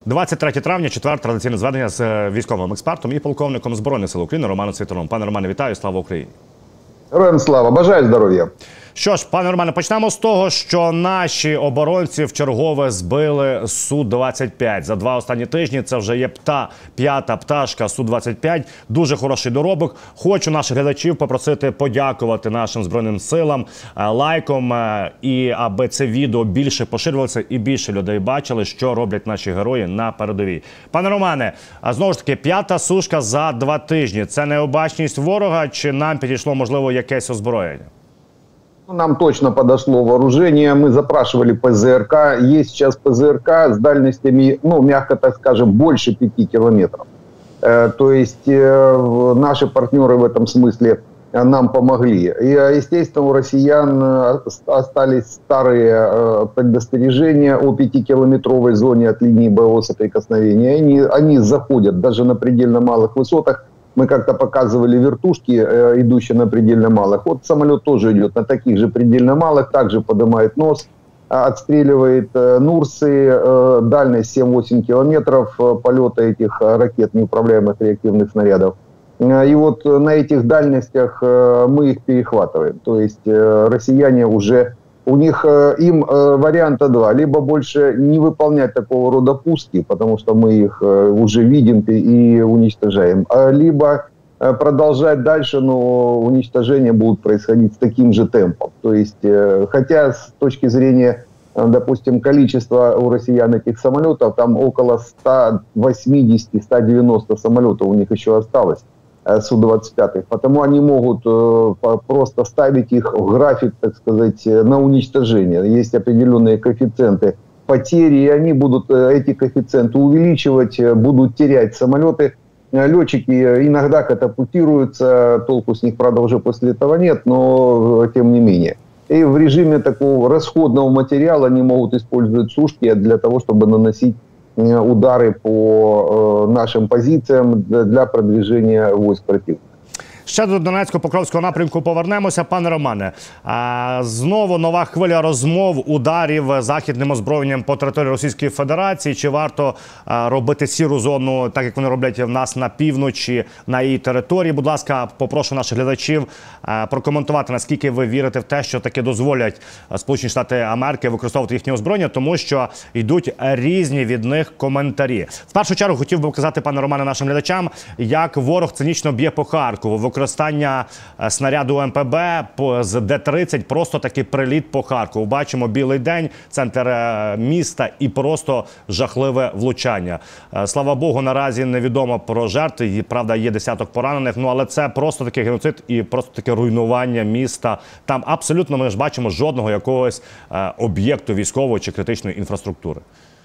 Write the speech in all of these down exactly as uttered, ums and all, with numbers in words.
двадцять третє травня, четвер, традиційне зведення з військовим експертом і полковником Збройних сил України Романом Цвітуном. Пане Романе, вітаю, слава Україні! Героям слава, бажаю здоров'я! Що ж, пане Романе, почнемо з того, що наші оборонці вчергове збили Су двадцять п'ять. За два останні тижні це вже є пта, п'ята пташка Су двадцять п'ять. Дуже хороший доробок. Хочу наших глядачів попросити подякувати нашим Збройним силам лайком, і аби це відео більше поширювалося і більше людей бачили, що роблять наші герої на передовій. Пане Романе, а знову ж таки, п'ята сушка за два тижні. Це необачність ворога чи нам підійшло, можливо, якесь озброєння? Нам точно подошло вооружение, мы запрашивали ПЗРК, есть сейчас ПЗРК с дальностями, ну, мягко так скажем, больше пяти километров. Э, то есть э, наши партнеры в этом смысле нам помогли. И, естественно, у россиян остались старые э, предостережения о пятикилометровой зоне от линии боевого соприкосновения. Они, они заходят даже на предельно малых высотах. Мы как-то показывали вертушки, э, идущие на предельно малых. Вот самолет тоже идет на таких же предельно малых, также поднимает нос, э, отстреливает э, Нурсы, э, дальность семь-восемь километров э, полета этих э, ракет неуправляемых реактивных снарядов. Э, и вот на этих дальностях э, мы их перехватываем. То есть э, россияне уже, у них э, им э, варианта два. Либо больше не выполнять такого рода пуски, потому что мы их э, уже видим и уничтожаем. Либо э, продолжать дальше, но уничтожения будут происходить с таким же темпом. То есть, э, хотя с точки зрения, э, допустим, количества у россиян этих самолетов, там около ста восьмидесяти — ста девяноста самолетов у них еще осталось. Су двадцать пять, потому они могут э, просто ставить их в график, так сказать, на уничтожение. Есть определенные коэффициенты потери, и они будут э, эти коэффициенты увеличивать, э, будут терять самолеты. Летчики иногда катапультируются, толку с них, правда, уже после этого нет, но э, тем не менее. И в режиме такого расходного материала они могут использовать сушки для того, чтобы наносить удары по э, нашим позиціям для продвиження військ противника. Ще до Донецько-Покровського напрямку повернемося. Пане Романе, а, знову нова хвиля розмов, ударів західним озброєнням по території Російської Федерації. Чи варто а, робити сіру зону, так як вони роблять в нас на півночі, на її території? Будь ласка, попрошу наших глядачів а, прокоментувати, наскільки ви вірите в те, що таки дозволять Сполучені Штати Америки використовувати їхнє озброєння, тому що йдуть різні від них коментарі. В першу чергу хотів би показати, пане Романе, нашим глядачам, як ворог цинічно б'є по Харкову. Використання снаряду М П Б з Д тридцять, просто такий приліт по Харкову. Бачимо білий день, центр міста і просто жахливе влучання. Слава Богу, наразі невідомо про жертв, і, правда, є десяток поранених, ну але це просто такий геноцид і просто таке руйнування міста. Там абсолютно ми ж бачимо жодного якогось об'єкту військової чи критичної інфраструктури.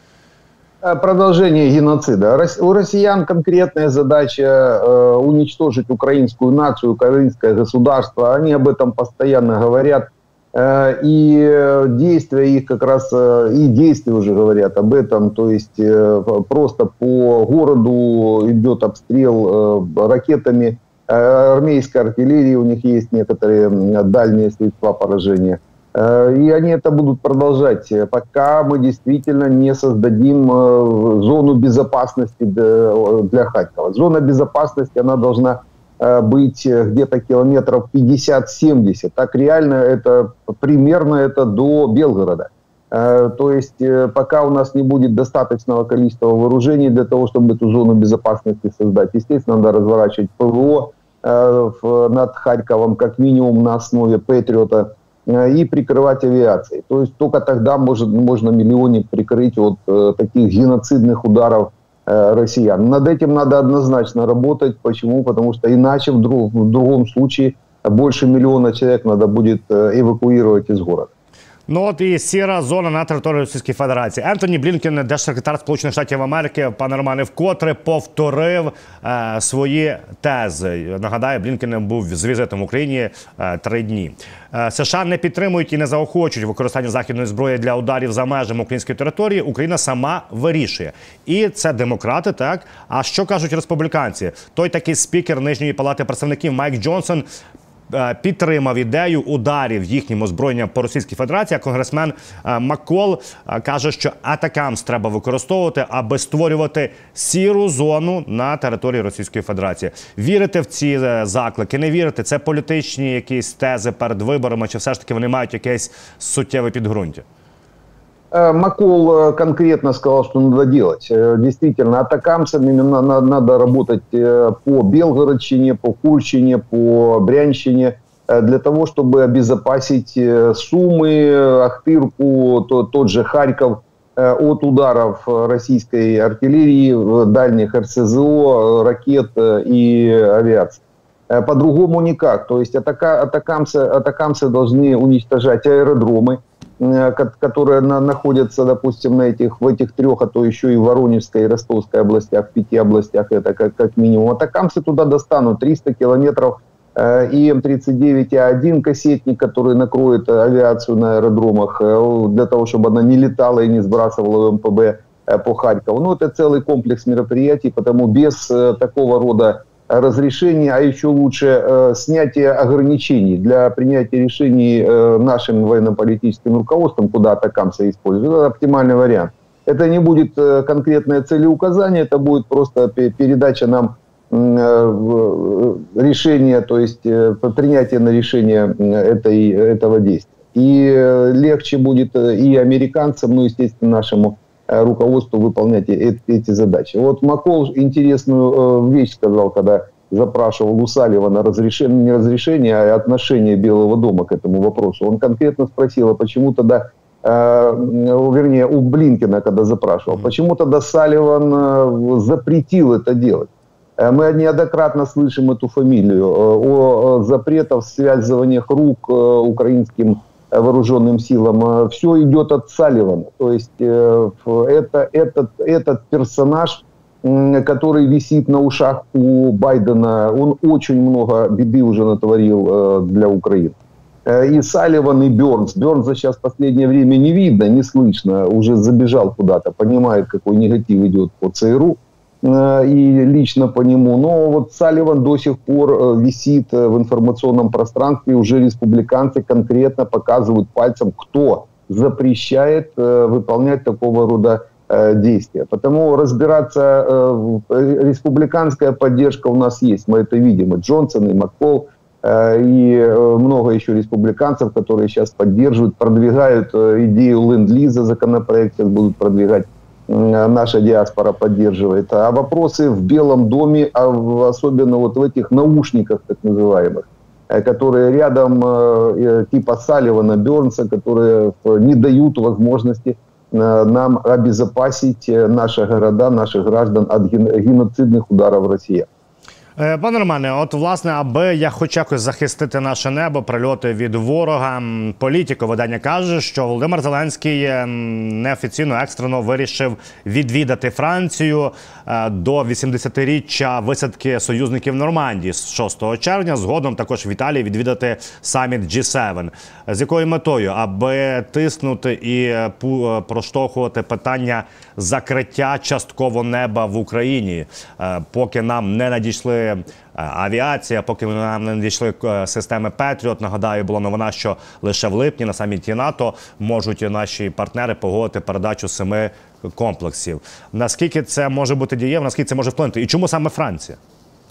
Продолжение геноцида. У россиян конкретная задача э, уничтожить украинскую нацию, украинское государство. Они об этом постоянно говорят. Э, и действия их как раз, э, и действия уже говорят об этом. То есть э, просто по городу идет обстрел э, ракетами. Э, армейской артиллерии, у них есть некоторые дальние средства поражения. И они это будут продолжать, пока мы действительно не создадим зону безопасности для Харькова. Зона безопасности, она должна быть где-то километров пятьдесят-семьдесят. Так реально это примерно это до Белгорода. То есть пока у нас не будет достаточного количества вооружений для того, чтобы эту зону безопасности создать, естественно, надо разворачивать П В О над Харьковом как минимум на основе Патриота и прикрывать авиацией. То есть только тогда может, можно миллионник прикрыть от э, таких геноцидных ударов э, россиян. Над этим надо однозначно работать. Почему? Потому что иначе в, друг, в другом случае больше миллиона человек надо будет э, эвакуировать из города. Ну от і сіра зона на території Російської Федерації. Ентоні Блінкен, держсекретар Сполучених Штатів Америки, пане Романе, вкотре повторив е, свої тези. Нагадаю, Блінкен був з візитом в Україні е, три дні. Е, США не підтримують і не заохочують використання західної зброї для ударів за межами української території. Україна сама вирішує. І це демократи, так? А що кажуть республіканці? Той такий спікер Нижньої палати представників Майк Джонсон підтримав ідею ударів їхнім озброєнням по Російській Федерації. А конгресмен Маккол каже, що атакамс треба використовувати, аби створювати сіру зону на території Російської Федерації. Вірите в ці заклики, не вірите? Це політичні якісь тези перед виборами, чи все ж таки вони мають якесь суттєве підґрунтя? Маккол конкретно сказал, что надо делать. Действительно, атакамсам именно надо работать по Белгородчине, по Курщине, по Брянщине, для того, чтобы обезопасить Сумы, Ахтырку, тот же Харьков от ударов российской артиллерии, дальних эр эс зэ о, ракет и авиации. По-другому никак. То есть атака, атакамсы, атакамсы должны уничтожать аэродромы, которые на, находятся, допустим, на этих, в этих трех, а то еще и в Воронежской, и Ростовской областях, в пяти областях, это как, как минимум. Атакамсы туда достанут триста километров э, и эм тридцать девять а один кассетник, который накроет авиацию на аэродромах, э, для того, чтобы она не летала и не сбрасывала эм пэ бэ э, по Харькову. Ну, это целый комплекс мероприятий, потому без э, такого рода разрешение, а еще лучше э, снятие ограничений для принятия решений э, нашим военно-политическим руководством, куда атакамсы используют. Это оптимальный вариант. Это не будет э, конкретное целеуказание, это будет просто передача нам э, решения, то есть э, принятие на решение этой, этого действия. И э, легче будет и американцам, ну, естественно, нашему руководству выполнять эти, эти задачи. Вот Маккол интересную э, вещь сказал, когда запрашивал у Салливана разрешение, не разрешение, а отношение Белого дома к этому вопросу. Он конкретно спросил, а почему тогда, э, вернее, у Блинкена, когда запрашивал, почему тогда Салливан э, запретил это делать? Мы неоднократно слышим эту фамилию э, о запретах, связываниях рук э, украинским вооруженным силам. Все идет от Салливана. То есть э, это, этот, этот персонаж, э, который висит на ушах у Байдена, он очень много беды уже натворил э, для Украины. Э, и Салливан, и Бернс. Бернса сейчас в последнее время не видно, не слышно. Уже забежал куда-то, понимает, какой негатив идет по ЦРУ. И лично по нему. Но вот Салливан до сих пор висит в информационном пространстве. Уже республиканцы конкретно показывают пальцем, кто запрещает выполнять такого рода действия. Потому разбираться, республиканская поддержка у нас есть. Мы это видим. И Джонсон, и Маккол, и много еще республиканцев, которые сейчас поддерживают, продвигают идею ленд-лиза, законопроект сейчас будут продвигать. Наша диаспора поддерживает. А вопросы в Белом доме, а особенно вот в этих наушниках так называемых, которые рядом типа Салливана, Бернса, которые не дают возможности нам обезопасить наши города, наших граждан от геноцидных ударов Росії. Пане Романе, от, власне, аби я хоч якось захистити наше небо, прильоти від ворога, Політико видання каже, що Володимир Зеленський неофіційно, екстрено вирішив відвідати Францію до вісімдесятиріччя висадки союзників Нормандії з шостого червня. Згодом також в Італії відвідати саміт джі севен. З якою метою? Аби тиснути і проштовхувати питання закриття частково неба в Україні, поки нам не надійшли авіація, поки нам не надійшли системи Петріот. Нагадаю, була новина, що лише в липні на саміті НАТО можуть наші партнери погодити передачу семи комплексів. Наскільки це може бути дієво, наскільки це може вплинути? І чому саме Франція?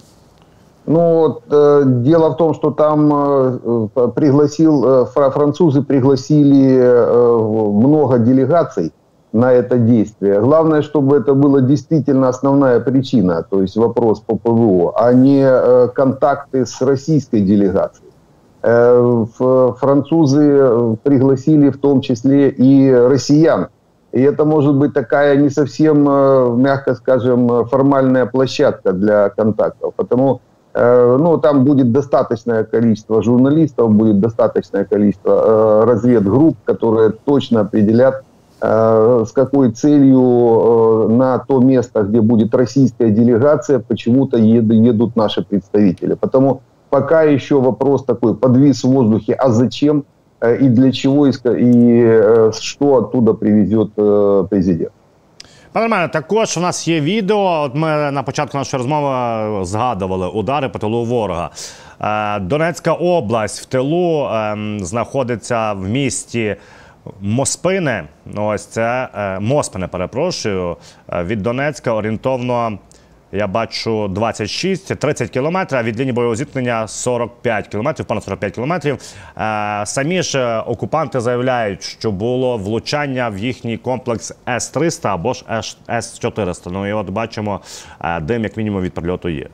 Ну, вот, э, дело в том, что там э, пригласил, э, французы пригласили э, много делегаций на это действие. Главное, чтобы это была действительно основная причина, то есть вопрос по пэ вэ о, а не э, контакты с российской делегацией. Э, французы пригласили в том числе и россиян. И это может быть такая не совсем, э, мягко скажем, формальная площадка для контактов. Потому э, ну, там будет достаточное количество журналистов, будет достаточное количество э, разведгрупп, которые точно определят, с какой целью на то место, где будет российская делегация, почему-то едут наши представители. Потому пока еще вопрос такой подвис в воздухе, а зачем и для чего, и что оттуда привезет президент. Пане Романе, також у нас є відео. От ми на початку нашої розмови згадували удари по тилу ворога. Донецька область в тилу е, знаходиться в місті Моспине. Ось це е, Моспине, перепрошую. Від Донецька орієнтовно, я бачу, двадцять шість - тридцять кілометрів, а від лінії бойового зіткнення сорок п'ять кілометрів, понад сорок п'ять кілометрів. Е, самі ж окупанти заявляють, що було влучання в їхній комплекс С триста або ж С чотириста. Ну і от бачимо, е, дим як мінімум від прильоту є.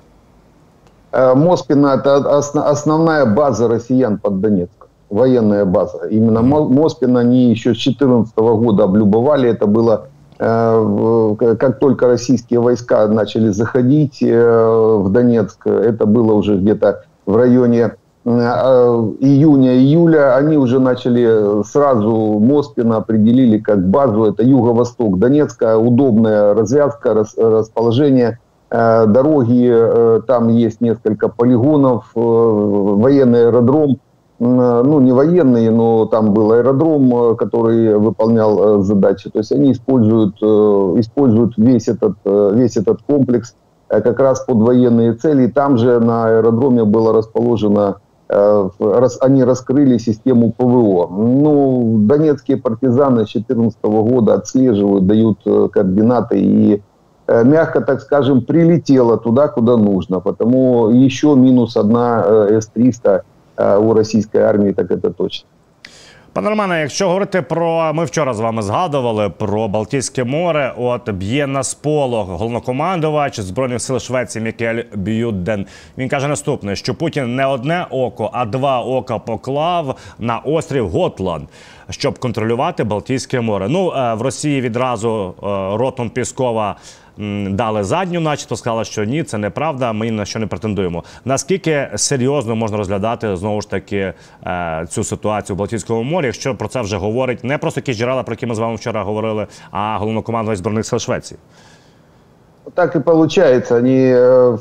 Моспино – это основная база россиян под Донецком, военная база. Именно Моспино они еще с две тысячи четырнадцатого года облюбовали. Это было, как только российские войска начали заходить в Донецк, это было уже где-то в районе июня-июля. Они уже начали сразу Моспино определили как базу. Это юго-восток Донецка, удобная развязка, расположение. Дороги, там есть несколько полигонов, военный аэродром, ну не военный, но там был аэродром, который выполнял задачи. То есть они используют, используют весь этот, весь этот комплекс как раз под военные цели. Там же на аэродроме было расположено, они раскрыли систему ПВО. Ну, донецкие партизаны с две тысячи четырнадцатого года отслеживают, дают координаты и, мягко так скажем, прилетела туда, куда нужно. Потому еще минус одна С триста у російської армії, так це точно. Пане Романе, якщо говорити про... Ми вчора з вами згадували про Балтійське море. От б'є на сполох головнокомандувач Збройних сил Швеції Мікель Б'юден. Він каже наступне, що Путін не одне око, а два ока поклав на острів Готланд, щоб контролювати Балтійське море. Ну, в Росії відразу Ротмунд, Піскова дали задню, начебто сказали, що ні, це неправда, ми ні на що не претендуємо. Наскільки серйозно можна розглядати, знову ж таки, цю ситуацію в Балтійському морі, якщо про це вже говорить не просто ті джерела, про які ми з вами вчора говорили, а головнокомандувач Збройних сил Швеції? Так и получается, они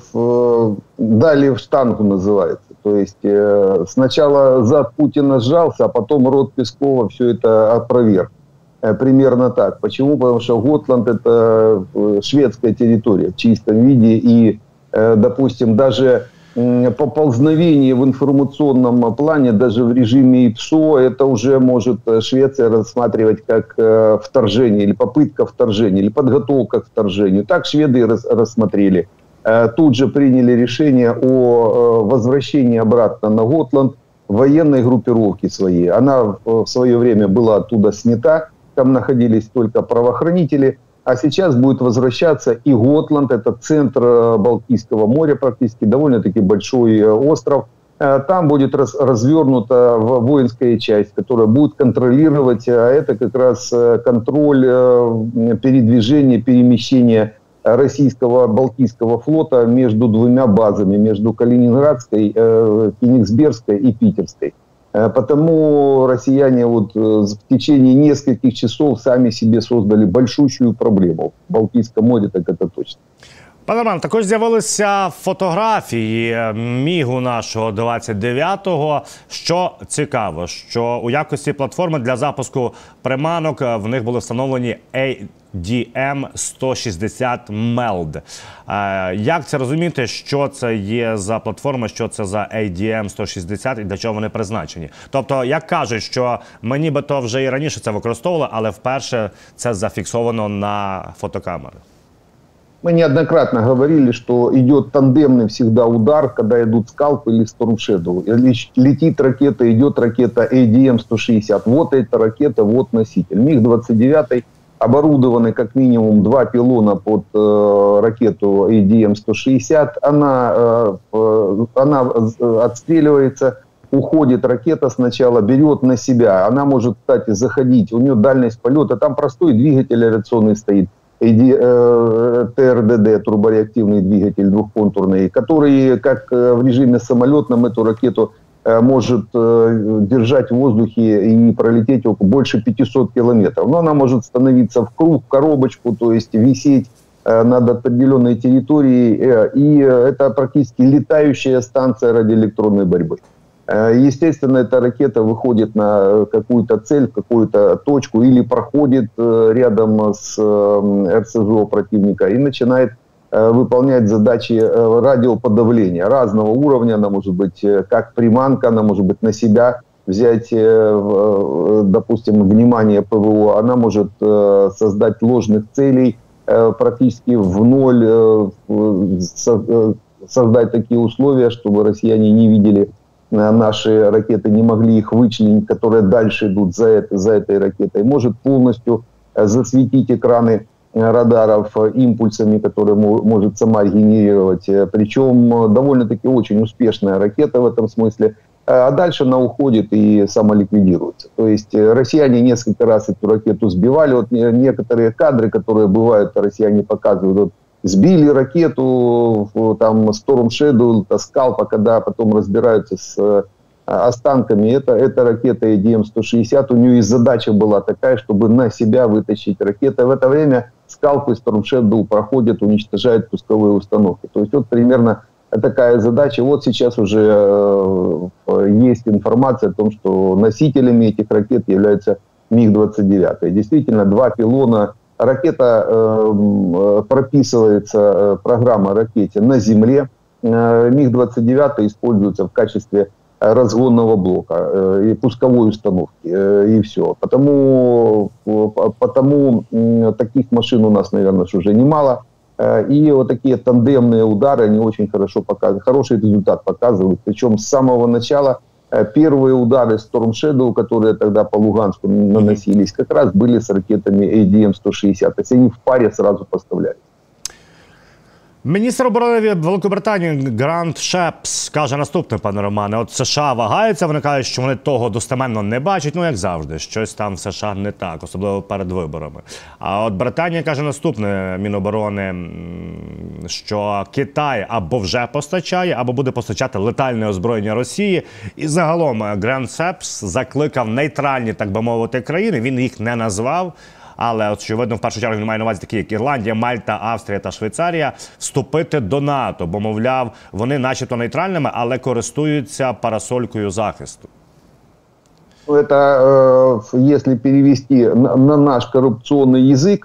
в, дали в штангу, называется. То есть э, сначала зад Путина сжался, а потом рот Пескова все это опроверг. Э, примерно так. Почему? Потому что Готланд – это шведская территория в чистом виде. И, э, допустим, даже э, поползновение в информационном плане, даже в режиме ИПСО, это уже может Швеция рассматривать как э, вторжение, или попытка вторжения, или подготовка к вторжению. Так шведы рас, рассмотрели. Тут же приняли решение о возвращении обратно на Готланд военной группировки своей. Она в свое время была оттуда снята, там находились только правоохранители, а сейчас будет возвращаться и Готланд, это центр Балтийского моря практически, довольно-таки большой остров. Там будет развернута воинская часть, которая будет контролировать, а это как раз контроль передвижения, перемещения российского Балтийского флота между двумя базами, между Калининградской, э, Кенигсбергской и Питерской. Э, потому россияне вот, э, в течение нескольких часов сами себе создали большущую проблему. В Балтийском море, так это точно. Пане Роман, також з'явилися фотографії Мігу нашого двадцять дев'ятого. Що цікаво, що у якості платформи для запуску приманок в них були встановлені ей ді ем сто шістдесят мелд. Як це розуміти, що це є за платформа, що це за ей ді ем сто шістдесят і для чого вони призначені? Тобто, як кажуть, що ми нібито вже і раніше це використовували, але вперше це зафіксовано на фотокамери. Мы неоднократно говорили, что идет тандемный всегда удар, когда идут скалпы или Storm Shadow. Летит ракета, идет ракета эй ди эм сто шестьдесят. Вот эта ракета, вот носитель. Миг двадцать девять оборудованы как минимум два пилона под э, ракету эй ди эм сто шестьдесят. Она, э, она отстреливается, уходит ракета сначала, берет на себя. Она может, кстати, заходить, у нее дальность полета. Там простой двигатель авиационный стоит. тэ эр дэ дэ, турбореактивный двигатель двухконтурный, который, как в режиме самолетном, эту ракету может держать в воздухе и пролететь больше пятисот километров. Но она может становиться в круг, в коробочку, то есть висеть над определенной территорией. И это практически летающая станция радиоэлектронной борьбы. Естественно, эта ракета выходит на какую-то цель, какую-то точку или проходит рядом с эр эс зэ о противника и начинает выполнять задачи радиоподавления разного уровня. Она может быть как приманка, она может быть на себя взять, допустим, внимание пэ вэ о. Она может создать ложных целей практически в ноль, создать такие условия, чтобы россияне не видели наши ракеты, не могли их вычленить, которые дальше идут за, это, за этой ракетой. Может полностью засветить экраны радаров импульсами, которые может сама генерировать. Причем довольно-таки очень успешная ракета в этом смысле. А дальше она уходит и самоликвидируется. То есть россияне несколько раз эту ракету сбивали. Вот некоторые кадры, которые бывают, россияне показывают, вот, сбили ракету, там, Storm Shadow, Скалпа, когда потом разбираются с останками. Это, это ракета эй ди эм сто шестьдесят. У нее и задача была такая, чтобы на себя вытащить ракеты. В это время Скалп и Storm Shadow проходят, уничтожают пусковые установки. То есть вот примерно такая задача. Вот сейчас уже э, есть информация о том, что носителями этих ракет являются миг двадцать девять. Действительно, два пилона. Ракета, э, прописывается, э, программа ракете на земле. Э, миг двадцать девять используется в качестве разгонного блока э, и пусковой установки. Э, и все. Потому, э, потому э, таких машин у нас, наверное, уже немало. Э, и вот такие тандемные удары, они очень хорошо показывают, хороший результат показывают. Причем с самого начала первые удары Storm Shadow, которые тогда по Луганску наносились, как раз были с ракетами ей ди эм сто шестьдесят. То есть они в паре сразу поставлялись. Міністр оборони Великобританії Грант Шепс каже наступне, пане Романе. От США вагаються, вони кажуть, що вони того достеменно не бачать, ну як завжди, щось там в США не так, особливо перед виборами. А от Британія каже наступне, Міноборони, що Китай або вже постачає, або буде постачати летальне озброєння Росії. І загалом Грант Шепс закликав нейтральні, так би мовити, країни, він їх не назвав, але, очевидно, в першу чергу він має на увазі такі, як Ірландія, Мальта, Австрія та Швейцарія, вступити до НАТО, бо, мовляв, вони начебто нейтральними, але користуються парасолькою захисту. Это, если перевести на наш коррупционный язык,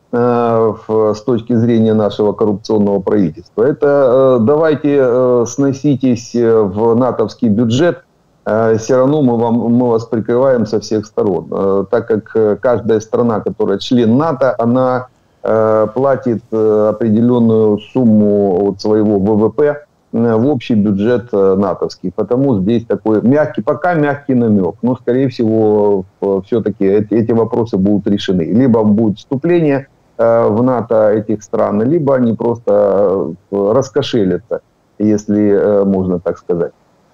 с точки зрения нашего коррупционного правительства, это давайте сноситесь в натовский бюджет, все равно мы, вам, мы вас прикрываем со всех сторон. Так как каждая страна, которая член НАТО, она платит определенную сумму от своего вэ вэ пэ в общий бюджет натовский. Потому здесь такой мягкий, пока мягкий намек. Но, скорее всего, все-таки эти, эти вопросы будут решены. Либо будет вступление в НАТО этих стран, либо они просто раскошелятся, если можно так сказать.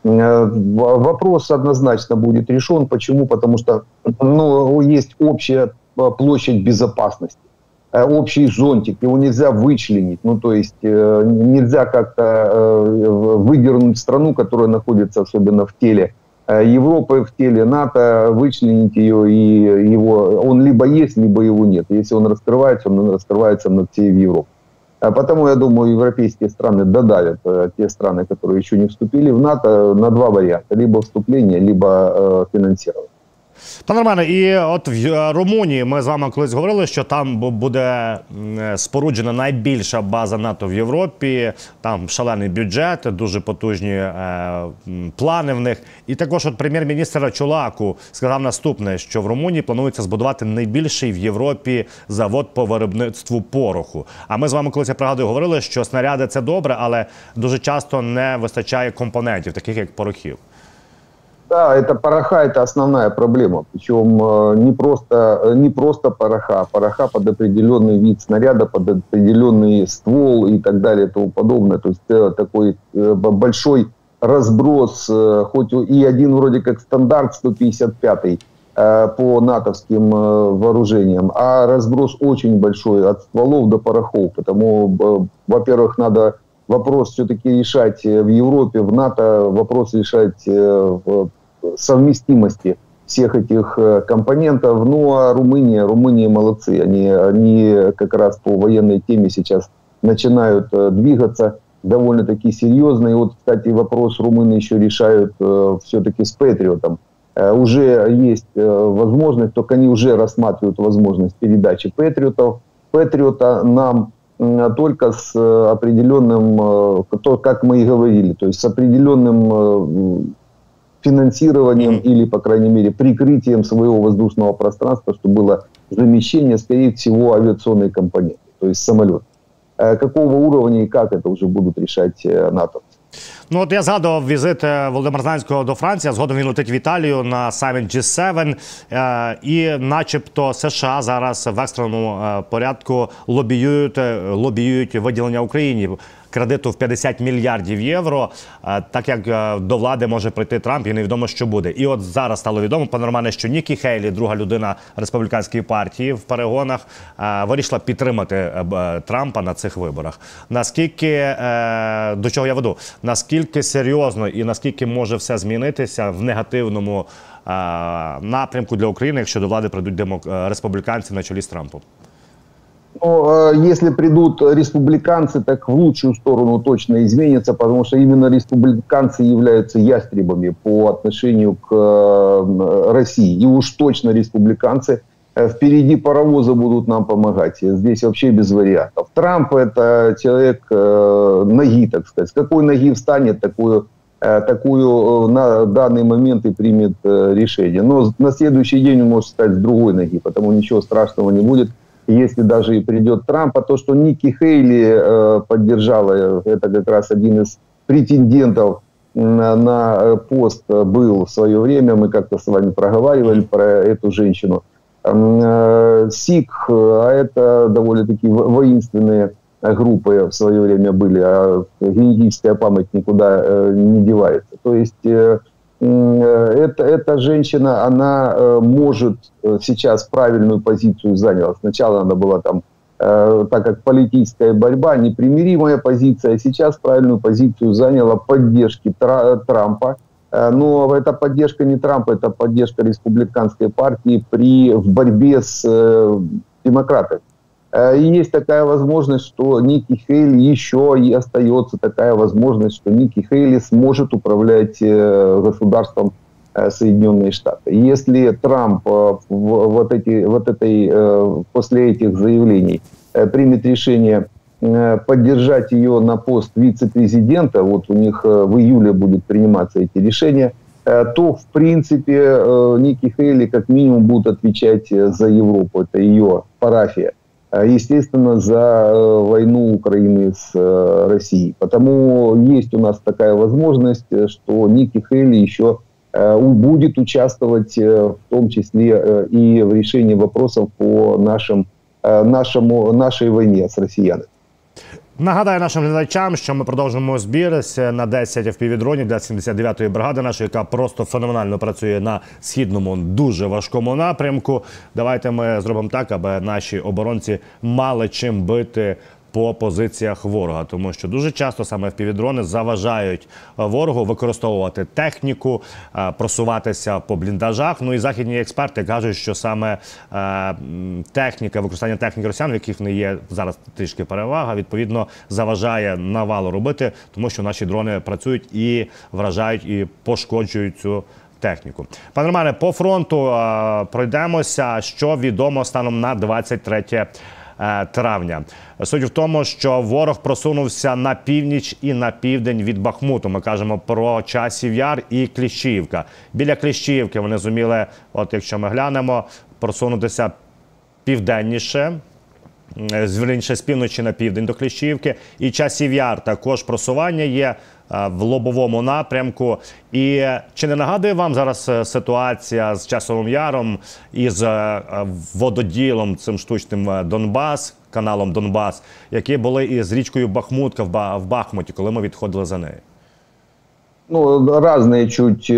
Вопрос однозначно будет решен. Почему? Потому что ну, есть общая площадь безопасности, общий зонтик, его нельзя вычленить. Ну, то есть нельзя как-то выдернуть страну, которая находится особенно в теле Европы, в теле НАТО, вычленить ее, и его, он либо есть, либо его нет. Если он раскрывается, он раскрывается над всей Европой. Потому, я думаю, европейские страны додавят э, те страны, которые еще не вступили в НАТО, на два варианта. Либо вступление, либо э, финансирование. Пане Романе, і от в Румунії ми з вами колись говорили, що там буде споруджена найбільша база НАТО в Європі, там шалений бюджет, дуже потужні е, плани в них. І також от прем'єр-міністр Чулаку сказав наступне, що в Румунії планується збудувати найбільший в Європі завод по виробництву пороху. А ми з вами колись, я пригадую, говорили, що снаряди – це добре, але дуже часто не вистачає компонентів, таких як порохів. Да, это пороха, это основная проблема. Причем не просто, не просто пороха, а пороха под определенный вид снаряда, под определенный ствол и так далее и тому подобное. То есть такой большой разброс, хоть и один вроде как стандарт сто пятьдесят пятый по натовским вооружениям, а разброс очень большой от стволов до порохов. Потому, во-первых, надо вопрос все-таки решать в Европе, в НАТО, вопрос решать в совместимости всех этих компонентов. Ну а Румыния, Румыния молодцы. Они, они как раз по военной теме сейчас начинают двигаться. довольно-таки серьезно. И вот, кстати, вопрос румыны еще решают э, все-таки с Патриотом. Э, уже есть э, возможность, только они уже рассматривают возможность передачи Патриотов. Патриота нам э, только с э, определенным, э, то, как мы и говорили, то есть с определенным э, финансированием mm-hmm. или, по крайней мере, прикрытием своего воздушного пространства, чтобы было замещение, скорее всего, авиационной компоненты, то есть самолет. Какого уровня и как это вже будуть рішати НАТО. Ну от я згадував візит Володимира Зеленського до Франції, згодом він летить в Італію на саміт джі севен, і начебто США зараз в екстреному порядку лобіюють, лобіюють виділення Україні кредиту в п'ятдесят мільярдів євро, так як до влади може прийти Трамп і невідомо, що буде. І от зараз стало відомо, пане Романе, що Нікі Хейлі, друга людина республіканської партії в перегонах, вирішила підтримати Трампа на цих виборах. Наскільки, до чого я веду, наскільки серйозно і наскільки може все змінитися в негативному напрямку для України, якщо до влади прийдуть республіканці на чолі з Трампом? Но если придут республиканцы, так в лучшую сторону точно изменится, потому что именно республиканцы являются ястребами по отношению к России. И уж точно республиканцы впереди паровоза будут нам помогать. Здесь вообще без вариантов. Трамп – это человек ноги, так сказать. С какой ноги встанет, такую, такую на данный момент и примет решение. Но на следующий день он может встать с другой ноги, потому ничего страшного не будет. Если даже и придет Трамп, а то, что Ники Хейли э, поддержала, это как раз один из претендентов на, на пост был в свое время, мы как-то с вами проговаривали про эту женщину. Э, СИК, а это довольно-таки воинственные группы в свое время были, а генетическая память никуда э, не девается. То есть... Э, Это, эта женщина, она э, может сейчас правильную позицию заняла. Сначала она была там, э, так как политическая борьба, непримиримая позиция, а сейчас правильную позицию заняла поддержки Тра- Трампа. Э, но эта поддержка не Трампа, это поддержка республиканской партии при, в борьбе с э, демократами. И есть такая возможность, что Ники Хейли еще и остается такая возможность, что Ники Хейли сможет управлять государством Соединенные Штаты. Если Трамп вот эти, вот этой, после этих заявлений примет решение поддержать ее на пост вице-президента, вот у них в июле будет приниматься эти решения, то, в принципе, Ники Хейли как минимум будет отвечать за Европу. Это ее парафия. Естественно, за войну Украины с Россией. Потому есть у нас такая возможность, что Ники Хейли еще будет участвовать в том числе и в решении вопросов по нашим, нашему, нашей войне с россиянами. Нагадаю нашим глядачам, що ми продовжуємо збір на десять еф пі ві-дронів для сімдесят дев'ятої бригади нашої, яка просто феноменально працює на східному, дуже важкому напрямку. Давайте ми зробимо так, аби наші оборонці мали чим бити по позиціях ворога, тому що дуже часто саме еф пі ві-дрони заважають ворогу використовувати техніку, просуватися по бліндажах. Ну і західні експерти кажуть, що саме техніка, використання техніки росіян, в яких не є зараз трішки перевага, відповідно заважає навалу робити, тому що наші дрони працюють і вражають, і пошкоджують цю техніку. Пане Романе, по фронту пройдемося, що відомо станом на двадцять третє травня. Суть в тому, що ворог просунувся на північ і на південь від Бахмуту. Ми кажемо про Часів Яр і Кліщіївка. Біля Кліщіївки вони зуміли, от якщо ми глянемо, просунутися південніше, звільніше з півночі на південь до Кліщіївки. І Часів Яр також просування є в лобовому напрямку. І чи не нагадує вам зараз ситуація з Часовим Яром і з вододілом цим штучним Донбас, каналом Донбас, які були і з річкою Бахмутка в Бахмуті, коли ми відходили за нею? Ну, разные чуть,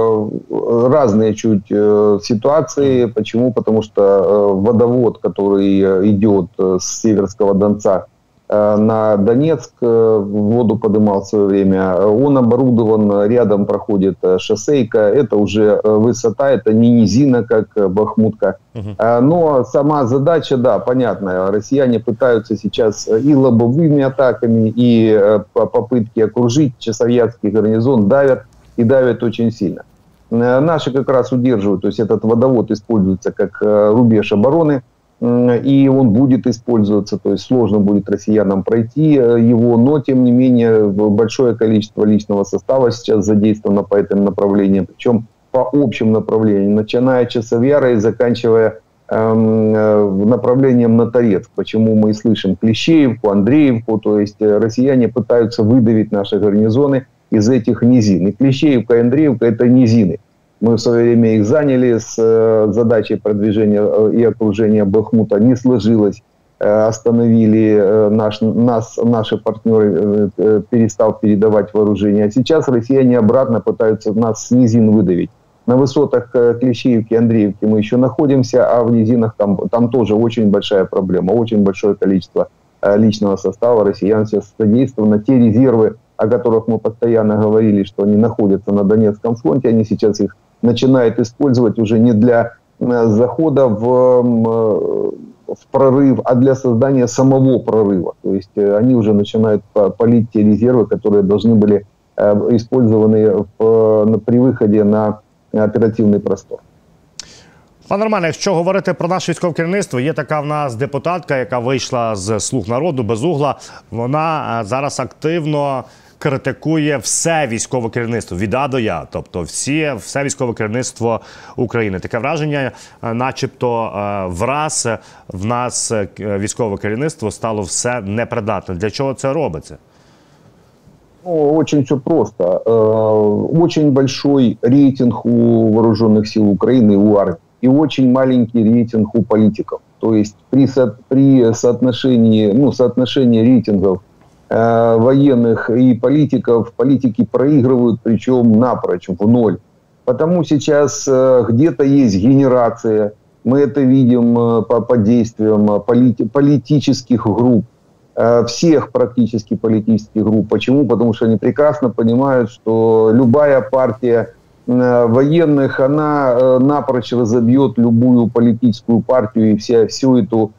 разные чуть ситуации. Почему? Потому что водовод, который идет с Северского Донца на Донецк, в воду подымал в свое время. Он оборудован, рядом проходит шоссейка. Это уже высота, это не низина, как Бахмутка. Uh-huh. Но сама задача, да, понятная. Россияне пытаются сейчас и лобовыми атаками, и попытки окружить Часовьярский гарнизон давят, и давят очень сильно. Наши как раз удерживают, то есть этот водовод используется как рубеж обороны, и он будет использоваться, то есть сложно будет россиянам пройти его, но тем не менее большое количество личного состава сейчас задействовано по этим направлениям, причем по общим направлениям, начиная от Часовьяра и заканчивая э, направлением на Торецк. Почему мы слышим Клещеевку, Андреевку, то есть россияне пытаются выдавить наши гарнизоны из этих низин. И Клещеевка и Андреевка – это низины. Мы в свое время их заняли с э, задачей продвижения э, и окружения Бахмута. Не сложилось. Э, остановили э, наш, нас, наши партнеры, э, перестав передавать вооружение. А сейчас россияне обратно пытаются нас с низин выдавить. На высотах э, Клещеевки и Андреевки мы еще находимся, а в низинах там, там тоже очень большая проблема. Очень большое количество э, личного состава россиян сейчас задействовано. Те резервы, о которых мы постоянно говорили, что они находятся на Донецком фронте, они сейчас их начинают использовать уже не для захода в, в прорыв, а для создания самого прорыва. То есть они уже начинают палить те резервы, которые должны были использованы в, при выходе на оперативний простор. Пане Романе, якщо говорити про наше військове керівництво, є така в нас депутатка, яка вийшла з «Слуг народу», Безугла. Вона зараз активно критикує все військове керівництво, від А до Я, тобто всі, все військове керівництво України. Таке враження, начебто враз в нас військове керівництво стало все непридатне. Для чого це робиться? Ну, очень все просто. Очень большой рейтинг у вооруженных сил Украины, у армии, и очень маленький рейтинг у политиков. То есть при, со, при соотношении, ну, соотношении рейтингов э, военных и политиков, политики проигрывают, причем напрочь, в ноль. Потому сейчас э, где-то есть генерация, мы это видим э, по, по действиям полити, политических групп, э, всех практически политических групп. Почему? Потому что они прекрасно понимают, что любая партия военных, она напрочь разобьет любую политическую партию и вся, всю эту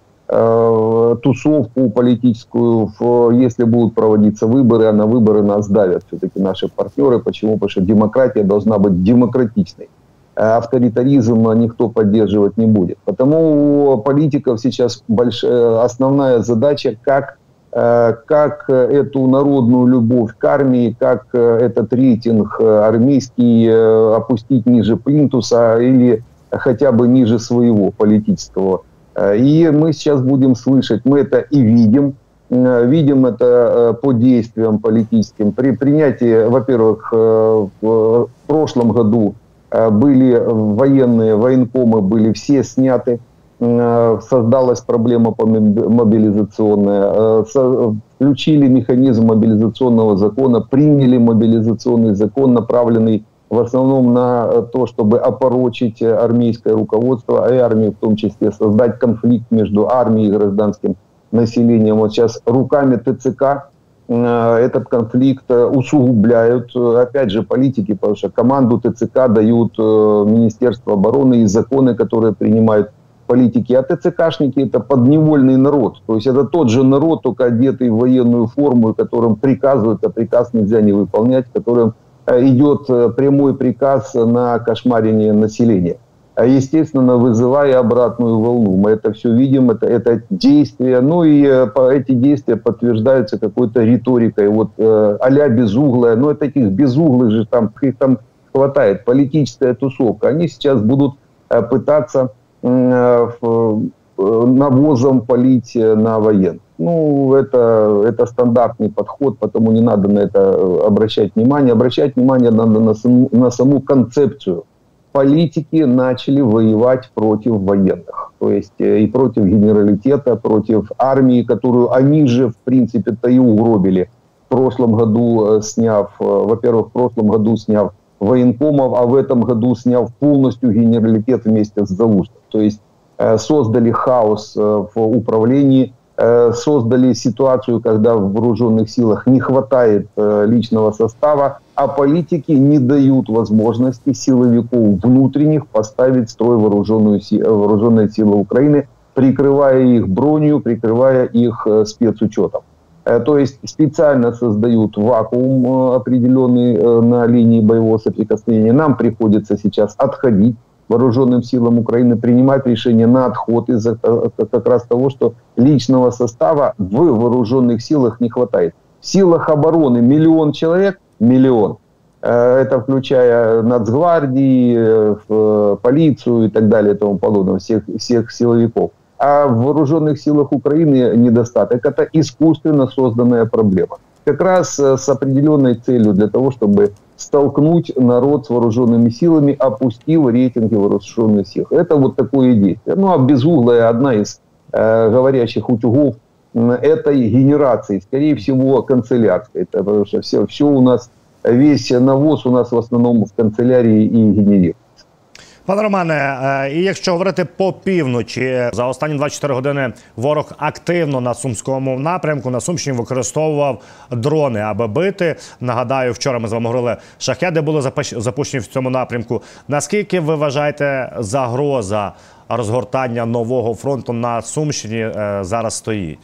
э, тусовку политическую, в, если будут проводиться выборы, а на выборы нас давят все-таки наши партнеры. Почему? Потому что демократия должна быть демократичной. Авторитаризм никто поддерживать не будет. Потому у политиков сейчас большая, основная задача, как как эту народную любовь к армии, как этот рейтинг армейский опустить ниже плинтуса или хотя бы ниже своего политического. И мы сейчас будем слышать, мы это и видим, видим это по действиям политическим. При принятии, во-первых, в прошлом году были военные, военкомы были все сняты. Создалась проблема мобилизационная, включили механизм мобилизационного закона, приняли мобилизационный закон, направленный в основном на то, чтобы опорочить армейское руководство, и армию в том числе, создать конфликт между армией и гражданским населением. Вот сейчас руками ТЦК этот конфликт усугубляют, опять же, политики, потому что команду ТЦК дают Министерство обороны и законы, которые принимают политики, а ТЦКшники – это подневольный народ. То есть это тот же народ, только одетый в военную форму, которым приказывают, а приказ нельзя не выполнять, которым идет прямой приказ на кошмарение населения. Естественно, вызывая обратную волну. Мы это все видим, это, это действия. Ну и эти действия подтверждаются какой-то риторикой, вот а-ля Безуглая. Но это таких безуглых же там, их там хватает, политическая тусовка. Они сейчас будут пытаться навозом полить на военных. Ну, это, это стандартный подход, потому не надо на это обращать внимание. Обращать внимание надо на саму, на саму концепцию. Политики начали воевать против военных. То есть и против генералитета, против армии, которую они же, в принципе-то, и угробили. В прошлом году сняв, во-первых, в прошлом году сняв военкомов, а в этом году сняв полностью генералитет вместе с Залужным. То есть э, создали хаос э, в управлении, создали ситуацию, когда в вооруженных силах не хватает личного состава, а политики не дают возможности силовиков внутренних поставить в строй вооруженную, вооруженные силы Украины, прикрывая их бронью, прикрывая их спецучетом. То есть специально создают вакуум определенный на линии боевого соприкосновения. Нам приходится сейчас отходить вооруженным силам Украины, принимать решение на отход из-за как раз того, что личного состава в вооруженных силах не хватает. В силах обороны миллион человек, миллион. Это включая Нацгвардии, полицию и так далее и тому подобное, всех, всех силовиков. А в вооруженных силах Украины недостаток. Это искусственно созданная проблема. Как раз с определенной целью для того, чтобы столкнуть народ с вооруженными силами, опустив рейтинги вооруженных сил. Это вот такое действие. Ну а безуглая одна из э, говорящих утюгов этой генерации, скорее всего, канцелярской. Это потому что все, все у нас, весь навоз у нас в основном в канцелярії і генерується. Пане Романе, і якщо говорити по півночі, за останні двадцять чотири години ворог активно на Сумському напрямку, на Сумщині використовував дрони, аби бити. Нагадаю, вчора ми з вами говорили, шахеди були запущені в цьому напрямку. Наскільки ви вважаєте, загроза розгортання нового фронту на Сумщині зараз стоїть?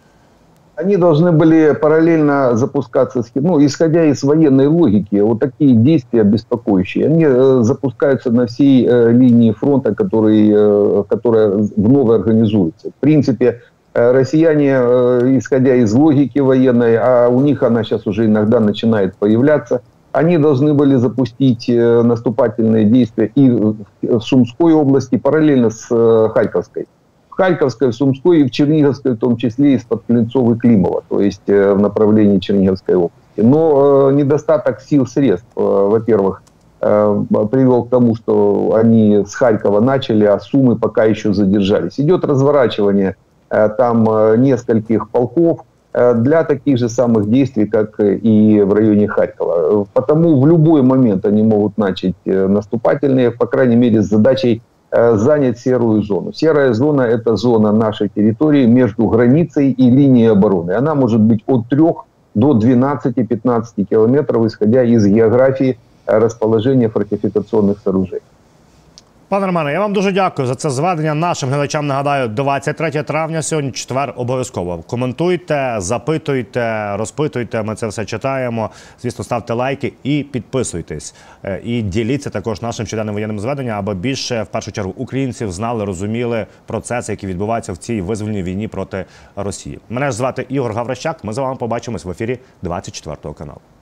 Они должны были параллельно запускаться, ну, исходя из военной логики, вот такие действия беспокоящие, они э, запускаются на всей э, линии фронта, который, э, которая вновь организуется. В принципе, э, россияне, э, исходя из логики военной, а у них она сейчас уже иногда начинает появляться, они должны были запустить э, наступательные действия и в Сумской области, параллельно с э, Харьковской. В Харьковской, в Сумской и в Черниговской, в том числе из-под Клинцова и Климова, то есть э, в направлении Черниговской области. Но э, недостаток сил, средств, э, во-первых, э, привел к тому, что они с Харькова начали, а Сумы пока еще задержались. Идет разворачивание э, там э, нескольких полков э, для таких же самых действий, как и в районе Харькова. Потому в любой момент они могут начать э, наступательные, по крайней мере, с задачей занять серую зону. Серая зона – это зона нашей территории между границей и линией обороны. Она может быть от трёх до двенадцати-пятнадцати километров, исходя из географии расположения фортификационных сооружений. Пане Романе, я вам дуже дякую за це зведення. Нашим глядачам нагадаю, двадцять третє травня, сьогодні четвер, обов'язково. Коментуйте, запитуйте, розпитуйте, ми це все читаємо. Звісно, ставте лайки і підписуйтесь. І діліться також нашим щоденним воєнним зведенням, аби більше, в першу чергу, українців знали, розуміли процеси, які відбуваються в цій визвольній війні проти Росії. Мене ж звати Ігор Гаврищак, ми з вами побачимось в ефірі двадцять четвертого каналу.